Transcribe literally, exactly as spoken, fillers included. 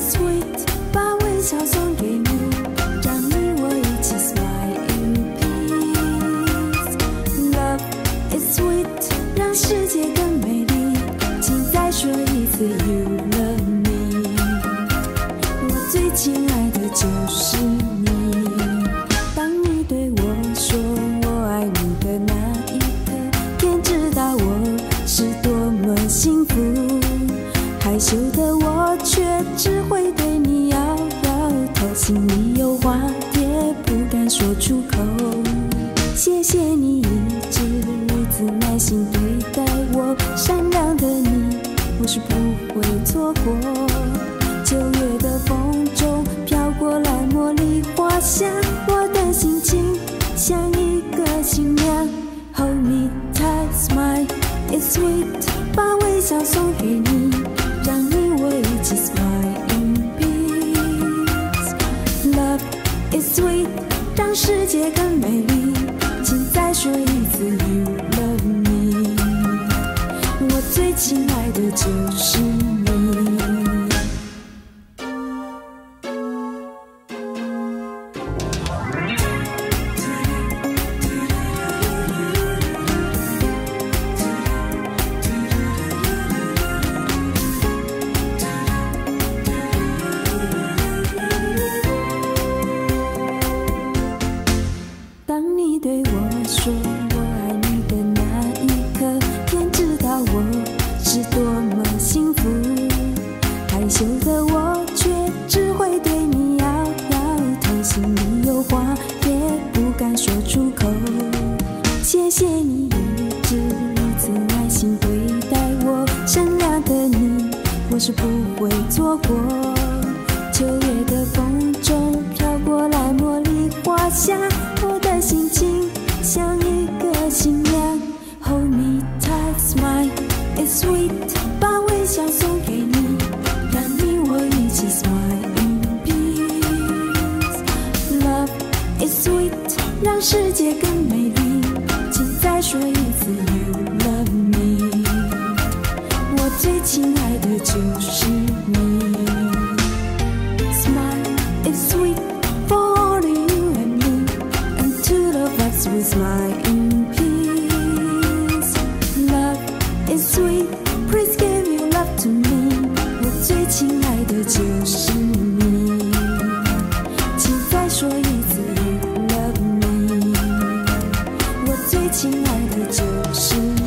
is sweet， 把微笑送给你，让你我一起 smile in peace。Love is sweet， 让世界更美丽，请再说一次 You love me。我最亲爱的就是你，当你对我说我爱你的那一刻，天知道我是多么幸福。害羞的我却只会对你摇摇头，心里有话也不敢说出口。谢谢你一直如此耐心对待我，善良的你我是不会错过。九月的风中飘过来茉莉花香，我的心情像一个新娘。Hold me tight, smile is sweet， 把微笑送给你，让你我一起 smile in peace。 Love is sweet， 让世界更美丽，请再说一次 You love me。 我最亲爱的就是你。当你对我说我爱你的那一刻，天知道我是多么幸福。害羞的我却只会对你摇摇头，心里有话也不敢说出口。谢谢你一直如此耐心对待我，善良的你我是不会错过。九月的风中飘过来茉莉花香，我的心情像一个新娘。 Hold me tight, smile is sweet， 把微笑送给你，让你我一起 smile in peace。 Love is sweet， 让世界更美丽，请再说一次 You love me。 我最亲爱的就是你。 It's sweet for only you and me, and two of us will smile in peace. Love is sweet, please give your love to me. 我最亲爱的就是你，请再说一次 You love me。 我最亲爱的就是你。